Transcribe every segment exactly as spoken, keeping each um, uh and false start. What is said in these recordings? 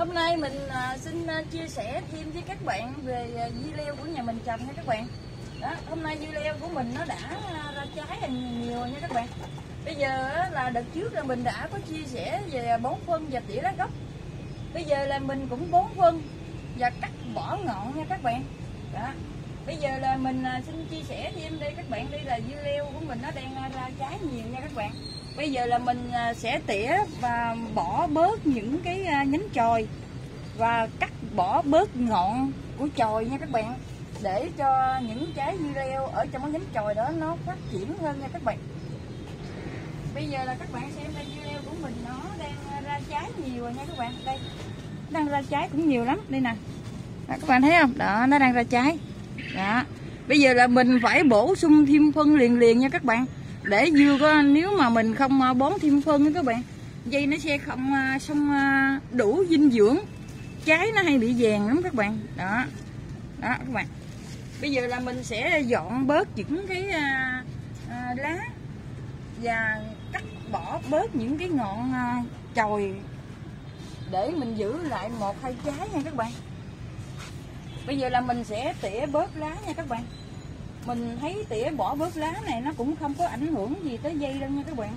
Hôm nay mình uh, xin uh, chia sẻ thêm với các bạn về uh, dưa leo của nhà mình trồng nha các bạn. Đó, hôm nay dưa leo của mình nó đã uh, ra trái nhiều nha các bạn. Bây giờ uh, là đợt trước là mình đã có chia sẻ về bón phân và tỉa lá gốc. Bây giờ là mình cũng bón phân và cắt bỏ ngọn nha các bạn. Đó. Bây giờ là mình uh, xin chia sẻ thêm đây các bạn, đây là dưa leo của mình nó đang uh, ra trái nhiều nha các bạn. Bây giờ là mình sẽ tỉa và bỏ bớt những cái nhánh chồi và cắt bỏ bớt ngọn của chồi nha các bạn, để cho những trái dưa leo ở trong cái nhánh chồi đó nó phát triển hơn nha các bạn. Bây giờ là các bạn xem đây, dưa leo của mình nó đang ra trái nhiều rồi nha các bạn. Đây, đang ra trái cũng nhiều lắm đây nè. Đó, các bạn thấy không? Đó, nó đang ra trái. Đó. Bây giờ là mình phải bổ sung thêm phân liền liền nha các bạn. Để dưa có, nếu mà mình không bón thêm phân đó các bạn, dây nó sẽ không không đủ dinh dưỡng, trái nó hay bị vàng lắm các bạn. Đó, đó các bạn. Bây giờ là mình sẽ dọn bớt những cái à, à, lá và cắt bỏ bớt những cái ngọn à, chồi để mình giữ lại một hai trái nha các bạn. Bây giờ là mình sẽ tỉa bớt lá nha các bạn. Mình thấy tỉa bỏ bớt lá này nó cũng không có ảnh hưởng gì tới dây đâu nha các bạn.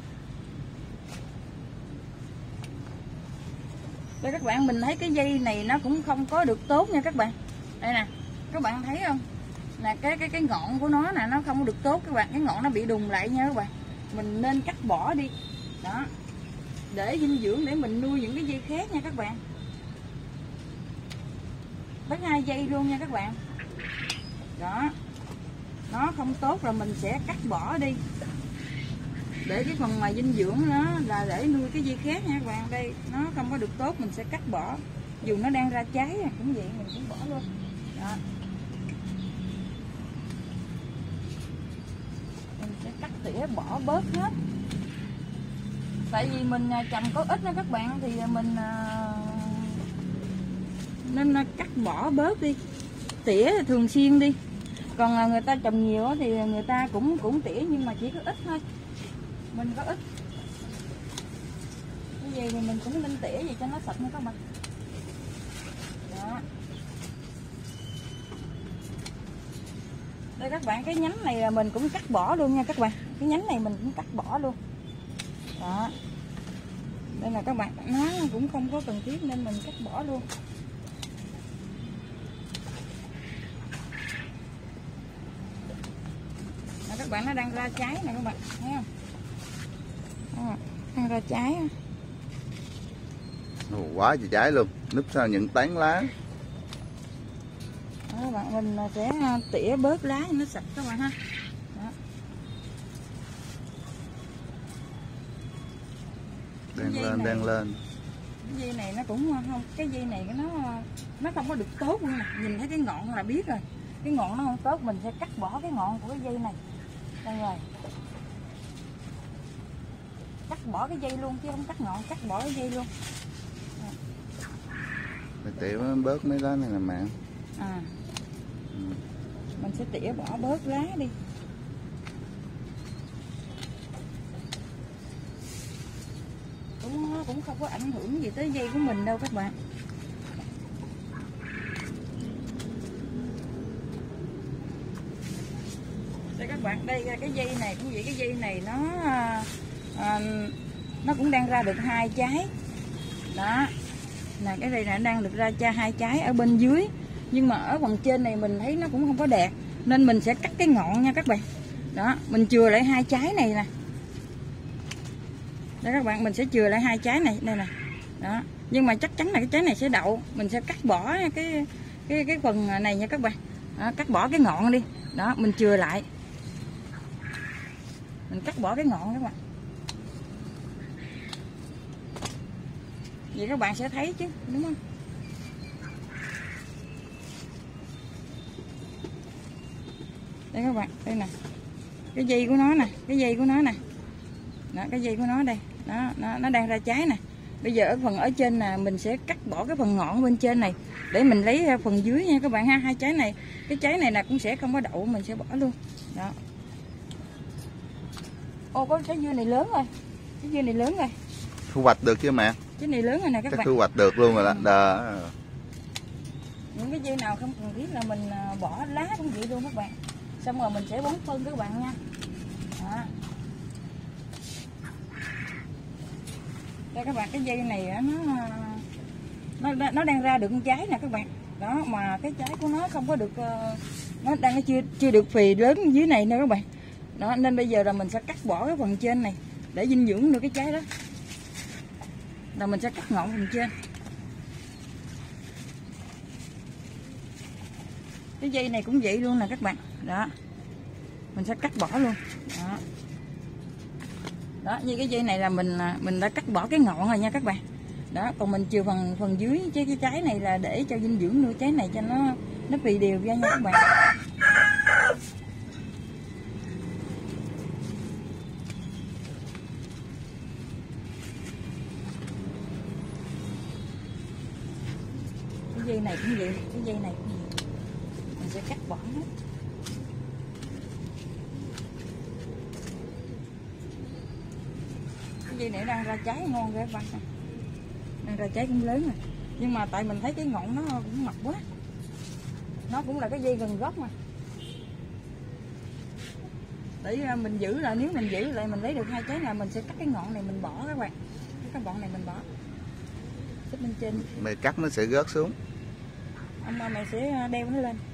Đây các bạn, mình thấy cái dây này nó cũng không có được tốt nha các bạn. Đây nè, các bạn thấy không? Nè, cái cái cái ngọn của nó nè, nó không có được tốt các bạn. Cái ngọn nó bị đùng lại nha các bạn. Mình nên cắt bỏ đi. Đó. Để dinh dưỡng để mình nuôi những cái dây khác nha các bạn. Tới hai dây luôn nha các bạn. Đó. Nó không tốt là mình sẽ cắt bỏ đi, để cái phần ngoài dinh dưỡng nó là để nuôi cái dây khác nha các bạn. Đây nó không có được tốt mình sẽ cắt bỏ, dù nó đang ra trái cũng vậy mình cũng bỏ luôn. Đó. Mình sẽ cắt tỉa bỏ bớt hết, tại vì mình trồng có ít đó các bạn, thì mình nên cắt bỏ bớt đi, tỉa thường xuyên đi. Còn người ta trồng nhiều thì người ta cũng cũng tỉa, nhưng mà chỉ có ít thôi, mình có ít. Cái gì thì mình cũng nên tỉa gì cho nó sạch nha các bạn. Đó. Đây các bạn, cái nhánh này là mình cũng cắt bỏ luôn nha các bạn. Cái nhánh này mình cũng cắt bỏ luôn. Đó. Đây là các bạn, nó cũng không có cần thiết nên mình cắt bỏ luôn. Các bạn, nó đang ra trái nè các bạn, thấy không? Đó, đang ra trái. Ồ, quá trời trái luôn, núp sau những tán lá. Đó, các bạn, mình sẽ tỉa bớt lá cho nó sạch các bạn ha. Đó. Đang lên, này, đang lên. Cái dây này nó cũng không, cái dây này nó nó không có được tốt luôn nè. Nhìn thấy cái ngọn là biết rồi, cái ngọn nó không tốt, mình sẽ cắt bỏ cái ngọn của cái dây này. Đây rồi, cắt bỏ cái dây luôn chứ không cắt ngọn, cắt bỏ cái dây luôn. Mình tỉa bớt mấy lá này nè mẹ. À, ừ. Mình sẽ tỉa bỏ bớt lá đi. Cũng cũng không có ảnh hưởng gì tới dây của mình đâu các bạn. Đây các bạn, đây cái dây này cũng vậy, cái dây này nó à, nó cũng đang ra được hai trái. Đó. Nè, cái dây này đang được ra cha hai trái ở bên dưới, nhưng mà ở phần trên này mình thấy nó cũng không có đẹp, nên mình sẽ cắt cái ngọn nha các bạn. Đó, mình chừa lại hai trái này nè. Đây các bạn, mình sẽ chừa lại hai trái này đây nè. Đó. Nhưng mà chắc chắn là cái trái này sẽ đậu, mình sẽ cắt bỏ cái cái cái phần này nha các bạn. Đó, cắt bỏ cái ngọn đi. Đó, mình chừa lại. Mình cắt bỏ cái ngọn các bạn. Vậy các bạn sẽ thấy chứ, đúng không? Đây các bạn, đây nè. Cái dây của nó nè, cái dây của nó nè. Đó, cái dây của nó đây. Đó, nó, nó đang ra trái nè. Bây giờ ở phần ở trên nè, mình sẽ cắt bỏ cái phần ngọn bên trên này để mình lấy phần dưới nha các bạn ha. Hai trái này, cái trái này là cũng sẽ không có đậu, mình sẽ bỏ luôn. Đó. Ô, có trái dưa này lớn rồi. Cái dưa này lớn rồi. Thu hoạch được chưa mẹ? Trái này lớn rồi nè các Chắc bạn. thu hoạch được luôn rồi đó. Đó. Những cái dây nào không cần thiết là mình bỏ lá cũng vậy luôn các bạn. Xong rồi mình sẽ bón phân các bạn nha. Đó. Đây các bạn, cái dây này nó nó nó đang ra được con trái nè các bạn. Đó, mà cái trái của nó không có được, nó đang nó chưa chưa được phì lớn dưới này nữa các bạn. Đó, nên bây giờ là mình sẽ cắt bỏ cái phần trên này để dinh dưỡng được cái trái đó. Là mình sẽ cắt ngọn phần trên. Cái dây này cũng vậy luôn nè các bạn. Đó. Mình sẽ cắt bỏ luôn. Đó. Đó, như cái dây này là mình mình đã cắt bỏ cái ngọn rồi nha các bạn. Đó, còn mình chừa phần phần dưới chứ cái trái này là để cho dinh dưỡng nuôi trái này cho nó nó phì đều ra nha các bạn. Cái dây này cũng vậy, cái dây này cũng vậy. Mình sẽ cắt bỏ hết. Cái dây này đang ra trái ngon ghê các bạn. Đang ra trái cũng lớn rồi. Nhưng mà tại mình thấy cái ngọn nó cũng mập quá. Nó cũng là cái dây gần gốc mà. Để mình giữ là nếu mình giữ lại mình lấy được hai trái là mình sẽ cắt cái ngọn này mình bỏ các bạn. Cái ngọn này mình bỏ. Xích bên trên. Mày cắt nó sẽ rớt xuống. Ông ba mày sẽ đeo nó lên.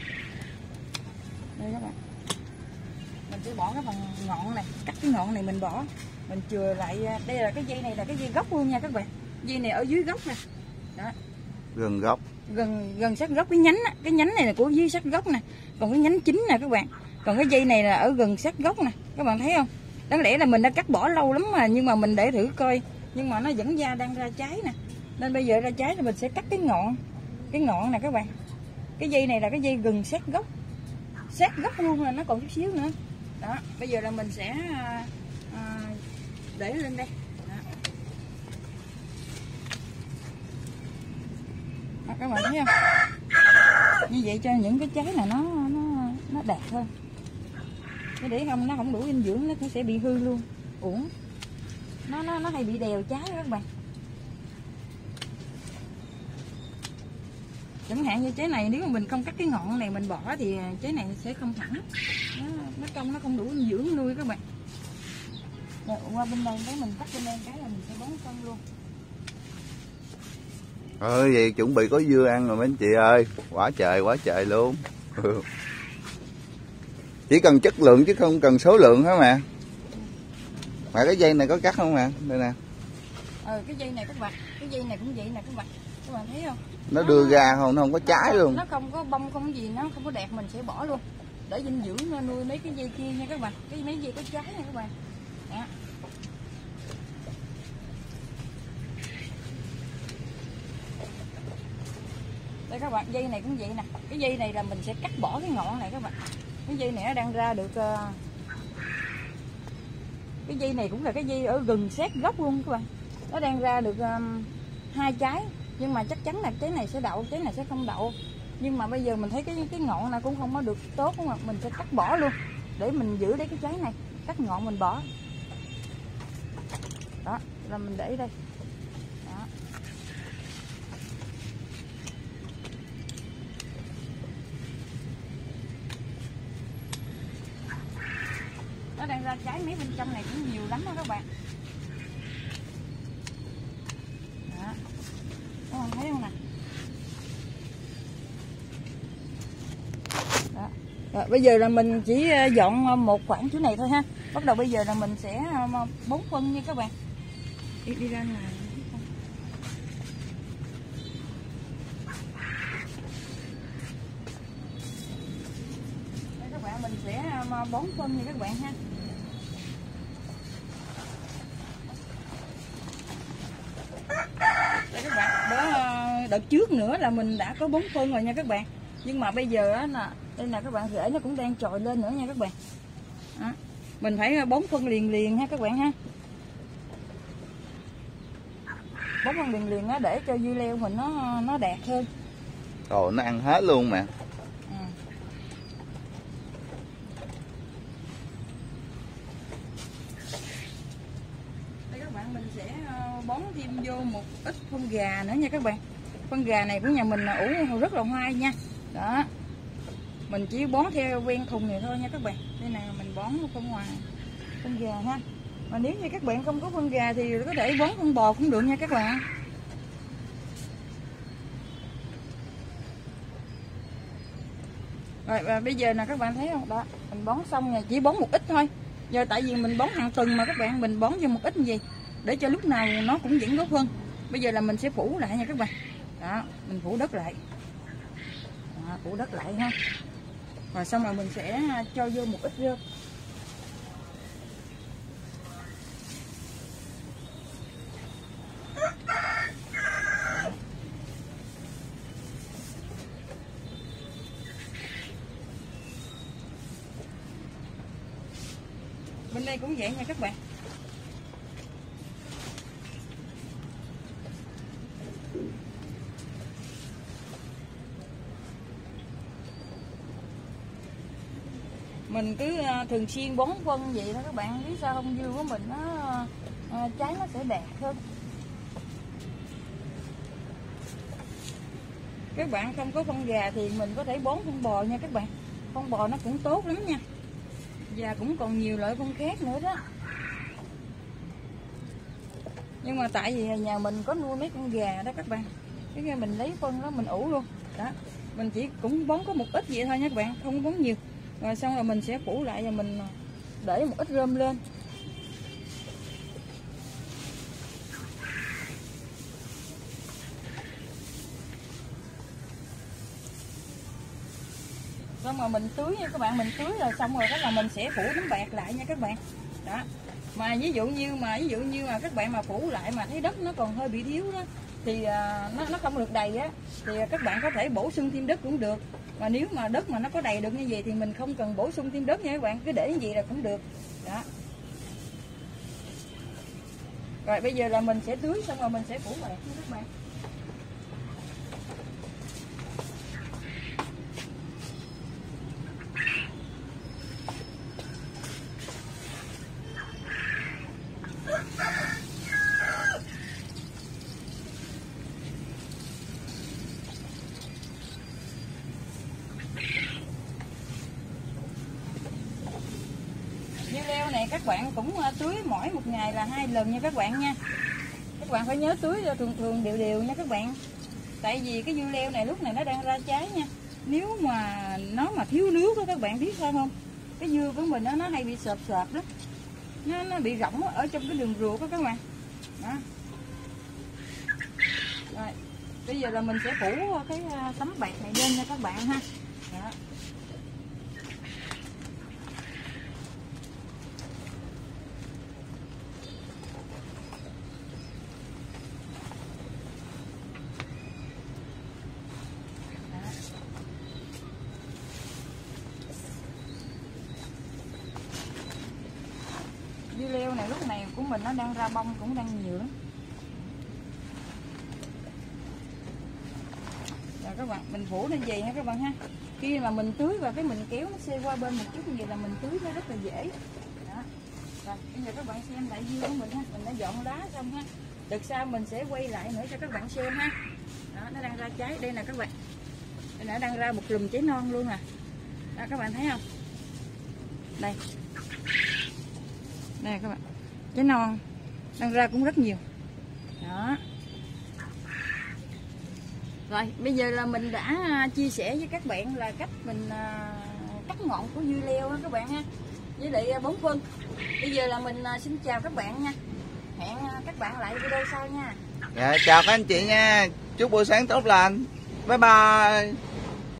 Đây các bạn. Mình sẽ bỏ cái phần ngọn này, cắt cái ngọn này mình bỏ. Mình chừa lại, đây là cái dây này là cái dây gốc luôn nha các bạn. Dây này ở dưới gốc nè. Đó. Gần gốc. Gần gần sát gốc cái nhánh á, cái nhánh này là của dưới sát gốc nè. Còn cái nhánh chính nè các bạn. Còn cái dây này là ở gần sát gốc nè. Các bạn thấy không? Đáng lẽ là mình đã cắt bỏ lâu lắm mà nhưng mà mình để thử coi, nhưng mà nó vẫn ra đang ra trái nè. Nên bây giờ ra trái thì mình sẽ cắt cái ngọn. Cái ngọn nè các bạn. Cái dây này là cái dây gần sát gốc. Sát gốc luôn là nó còn chút xíu nữa. Đó, bây giờ là mình sẽ à, à, để lên đây. Đó. Đó, các bạn thấy không? Như vậy cho những cái trái này nó nó nó đẹp hơn. Cái để không nó không đủ dinh dưỡng nó sẽ bị hư luôn. Uổng. Nó nó nó hay bị đèo trái đó các bạn. Chẳng hạn như trái này nếu mà mình không cắt cái ngọn này mình bỏ thì trái này sẽ không thẳng. Nó nó trong nó không đủ dinh dưỡng nuôi các bạn. Rồi, qua bên đây cái mình cắt bên đây cái là mình sẽ bón phân luôn. Ơi vậy chuẩn bị có dưa ăn rồi mấy anh chị ơi. Quá trời quá trời luôn. Chỉ cần chất lượng chứ không cần số lượng hả mà. Mà cái dây này có cắt không mà? Đây nè. Ừ, cái dây này các bạn, cái dây này cũng vậy nè các bạn. Các bạn thấy không? Nó, nó đưa ra không, nó không có trái luôn. Nó không có bông không gì, nó không có đẹp mình sẽ bỏ luôn. Để dinh dưỡng nuôi mấy cái dây kia nha các bạn. Cái mấy dây có trái nha các bạn. Đó. Đây các bạn, dây này cũng vậy nè. Cái dây này là mình sẽ cắt bỏ cái ngọn này các bạn. Cái dây này nó đang ra được uh... cái dây này cũng là cái dây ở gần sát gốc luôn các bạn. Nó đang ra được um, hai trái. Nhưng mà chắc chắn là trái này sẽ đậu, trái này sẽ không đậu. Nhưng mà bây giờ mình thấy cái cái ngọn này cũng không có được tốt đúng không? Mình sẽ cắt bỏ luôn để mình giữ lấy cái trái này. Cắt ngọn mình bỏ. Đó, là mình để đây. Đó. Nó đang ra trái mấy bên trong này cũng nhiều lắm đó các bạn. Đó. Các bạn thấy không nè. Đó. Rồi, bây giờ là mình chỉ dọn một khoảng chỗ này thôi ha. Bắt đầu bây giờ là mình sẽ bón phân nha các bạn. Đi, đi ra ngoài. Đây các bạn, mình sẽ bón phân nha các bạn ha. Đây các bạn, đó, đợt trước nữa là mình đã có bón phân rồi nha các bạn. Nhưng mà bây giờ á là đây là các bạn, rễ nó cũng đang trồi lên nữa nha các bạn. Đó. Mình phải bón phân liền liền ha các bạn ha. Bón phân liền liền á để cho dưa leo mình nó nó đẹp hơn. Rồi nó ăn hết luôn mà. Ừ. Đây các bạn, bạn mình sẽ bón thêm vô một ít phân gà nữa nha các bạn. Phân gà này của nhà mình là ủ rất là hoai nha. Đó. Mình chỉ bón theo ven thùng này thôi nha các bạn. Đây nè, mình bón phân ngoài phân gà ha. Mà nếu như các bạn không có phân gà thì có thể bón phân bò cũng được nha các bạn. Rồi và bây giờ nè các bạn thấy không? Đó, mình bón xong nha, chỉ bón một ít thôi. Giờ tại vì mình bón hàng tuần mà các bạn, mình bón vô một ít như gì để cho lúc nào nó cũng vẫn có phân. Bây giờ là mình sẽ phủ lại nha các bạn. Đó, mình phủ đất lại. Đó, phủ đất lại ha. Rồi xong rồi mình sẽ cho vô một ít rơm. Bên đây cũng vậy nha các bạn. Mình cứ thường xuyên bón phân vậy đó các bạn, biết sao không, dưa của mình nó à, trái nó sẽ đẹp hơn. Các bạn không có phân gà thì mình có thể bón phân bò nha các bạn. Phân bò nó cũng tốt lắm nha. Và cũng còn nhiều loại phân khác nữa đó. Nhưng mà tại vì nhà mình có nuôi mấy con gà đó các bạn, cái nghe mình lấy phân đó mình ủ luôn. Đó, mình chỉ cũng bón có một ít vậy thôi nha các bạn, không bón nhiều. Rồi xong rồi mình sẽ phủ lại và mình để một ít rơm lên. Xong rồi mình tưới nha các bạn, mình tưới rồi xong rồi đó là mình sẽ phủ tấm bạc lại nha các bạn. Đó. Mà ví dụ như mà ví dụ như mà các bạn mà phủ lại mà thấy đất nó còn hơi bị thiếu đó thì à, nó nó không được đầy á thì các bạn có thể bổ sung thêm đất cũng được. Mà nếu mà đất mà nó có đầy được như vậy thì mình không cần bổ sung thêm đất nha các bạn, cứ để như vậy là cũng được. Đó. Rồi bây giờ là mình sẽ tưới xong rồi mình sẽ phủ bạc nha các bạn. Dưa leo này các bạn cũng tưới mỗi một ngày là hai lần nha các bạn nha. Các bạn phải nhớ tưới thường thường đều đều nha các bạn. Tại vì cái dưa leo này lúc này nó đang ra trái nha. Nếu mà nó mà thiếu nước đó các bạn biết sao không? Cái dưa của mình đó, nó hay bị sợp sợp đó. Nó, nó bị rỗng ở trong cái đường ruột đó các bạn. Đó. Rồi, bây giờ là mình sẽ phủ cái tấm bạc này lên nha các bạn ha. Đó. Dưa leo này lúc này của mình nó đang ra bông cũng đang nhiều lắm. Rồi các bạn, mình phủ lên vậy nha các bạn ha. Khi mà mình tưới vào cái mình kéo nó xe qua bên một chút như vậy là mình tưới nó rất là dễ. Đó. Rồi, bây giờ các bạn xem lại dưa của mình ha, mình đã dọn lá xong ha. Đợt sau mình sẽ quay lại nữa cho các bạn xem ha. Đó, nó đang ra trái, đây nè các bạn. Đây nó đang ra một lùm trái non luôn nè. Đó, các bạn thấy không? Đây. Đây các bạn, trái non đang ra cũng rất nhiều. Đó. Rồi bây giờ là mình đã chia sẻ với các bạn là cách mình cắt ngọn của dưa leo đó các bạn ha, với lại bón phân. Bây giờ là mình xin chào các bạn nha, hẹn các bạn lại video sau nha. Dạ, chào các anh chị nha, chúc buổi sáng tốt lành, bye bye.